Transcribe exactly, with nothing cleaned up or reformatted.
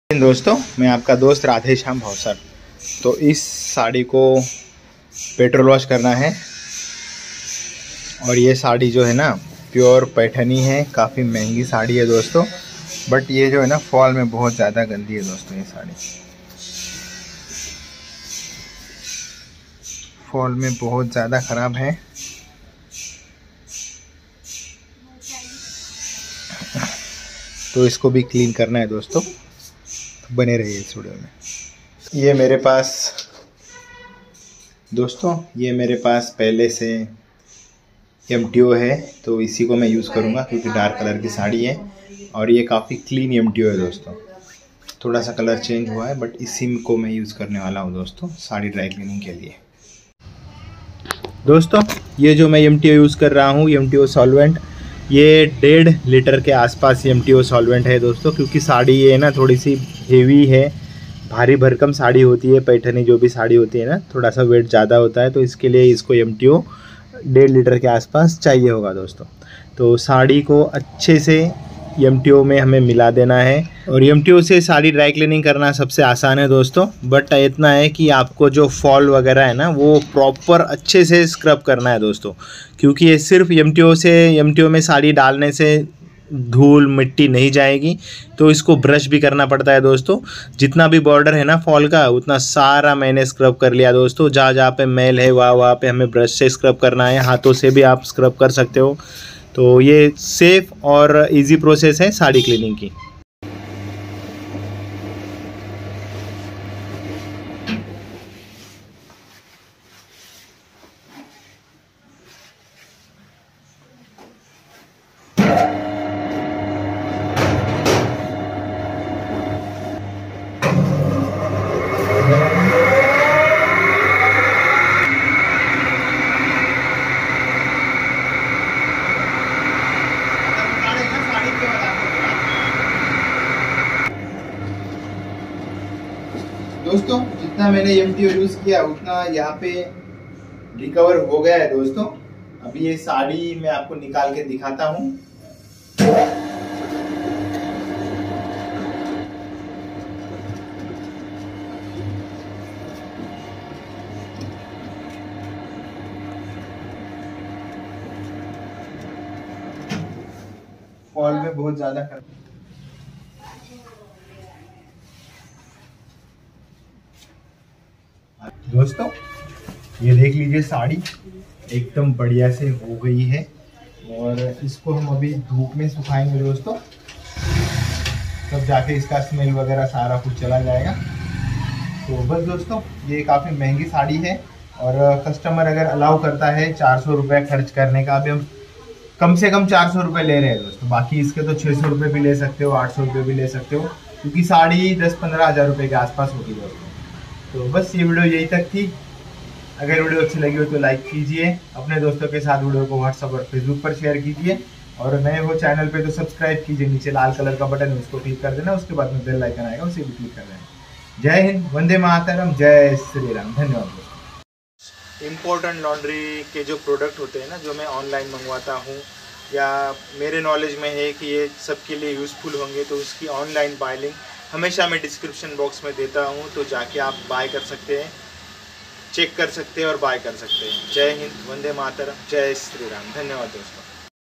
दोस्तों, मैं आपका दोस्त राधे श्याम भावसर। तो इस साड़ी को पेट्रोल वॉश करना है और ये साड़ी जो है ना प्योर पैठनी है। काफ़ी महंगी साड़ी है दोस्तों, बट ये जो है ना फॉल में बहुत ज़्यादा गंदी है दोस्तों। ये साड़ी फॉल में बहुत ज़्यादा ख़राब है। तो इसको भी क्लीन करना है दोस्तों, तो बने रहिए इस वीडियो में। ये मेरे पास दोस्तों ये मेरे पास पहले से एम टी ओ है, तो इसी को मैं यूज़ करूँगा क्योंकि डार्क कलर की साड़ी है और ये काफ़ी क्लीन एम टी ओ है दोस्तों। थोड़ा सा कलर चेंज हुआ है बट इसी को मैं यूज़ करने वाला हूँ दोस्तों साड़ी ड्राई क्लीनिंग के लिए। दोस्तों ये जो मैं एम टी ओ यूज़ कर रहा हूँ, एम टी ओ सॉल्वेंट, ये डेढ़ लीटर के आसपास एम टी ओ सॉल्वेंट है दोस्तों। क्योंकि साड़ी ये ना थोड़ी सी हेवी है, भारी भरकम साड़ी होती है। पैठनी जो भी साड़ी होती है ना, थोड़ा सा वेट ज़्यादा होता है, तो इसके लिए इसको एम टी ओ डेढ़ लीटर के आसपास चाहिए होगा दोस्तों। तो साड़ी को अच्छे से एम टी ओ में हमें मिला देना है और एम टी ओ से साड़ी ड्राई क्लीनिंग करना सबसे आसान है दोस्तों। बट इतना है कि आपको जो फॉल वगैरह है ना वो प्रॉपर अच्छे से स्क्रब करना है दोस्तों। क्योंकि ये सिर्फ एम टी ओ से एम टी ओ में साड़ी डालने से धूल मिट्टी नहीं जाएगी, तो इसको ब्रश भी करना पड़ता है दोस्तों। जितना भी बॉर्डर है ना फॉल का, उतना सारा मैंने स्क्रब कर लिया दोस्तों। जहाँ जहाँ पे मैल है वहाँ वहाँ पे हमें ब्रश से स्क्रब करना है, हाथों से भी आप स्क्रब कर सकते हो। तो ये सेफ और इजी प्रोसेस है साड़ी क्लीनिंग की। दोस्तों जितना मैंने एम टी ओ यूज़ किया उतना यहाँ पे रिकवर हो गया है दोस्तों। अभी ये साड़ी मैं आपको निकाल के दिखाता हूँ। फॉल में बहुत ज्यादा कर दोस्तों ये देख लीजिए, साड़ी एकदम बढ़िया से हो गई है और इसको हम अभी धूप में सुखाएंगे दोस्तों, तब जाके इसका स्मेल वगैरह सारा कुछ चला जाएगा। तो बस दोस्तों ये काफ़ी महंगी साड़ी है और कस्टमर अगर अलाउ करता है चार सौ रुपये खर्च करने का, अभी हम कम से कम चार सौ रुपये ले रहे हैं दोस्तों। बाकी इसके तो छः सौ रुपये भी ले सकते हो, आठ सौ रुपये भी ले सकते हो, क्योंकि साड़ी दस पंद्रह हज़ार रुपये के आसपास होगी दोस्तों। तो बस ये वीडियो यही तक थी। अगर वीडियो अच्छी लगी हो तो लाइक कीजिए, अपने दोस्तों के साथ वीडियो को व्हाट्सएप और फेसबुक पर शेयर कीजिए और नए हो चैनल पे तो सब्सक्राइब कीजिए। नीचे लाल कलर का बटन है उसको क्लिक कर देना, उसके बाद में बेल आइकन आएगा उसे भी क्लिक कर देना। जय हिंद, वंदे मातरम, जय श्री राम। धन्यवाद दोस्तों। इम्पोर्टेंट लॉन्ड्री के जो प्रोडक्ट होते हैं ना, जो मैं ऑनलाइन मंगवाता हूँ या मेरे नॉलेज में है कि ये सबके लिए यूज़फुल होंगे, तो उसकी ऑनलाइन बाय लिंक हमेशा मैं डिस्क्रिप्शन बॉक्स में देता हूँ, तो जाके आप बाय कर सकते हैं, चेक कर सकते हैं और बाय कर सकते हैं। जय हिंद, वंदे मातरम, जय श्री राम। धन्यवाद दोस्तों।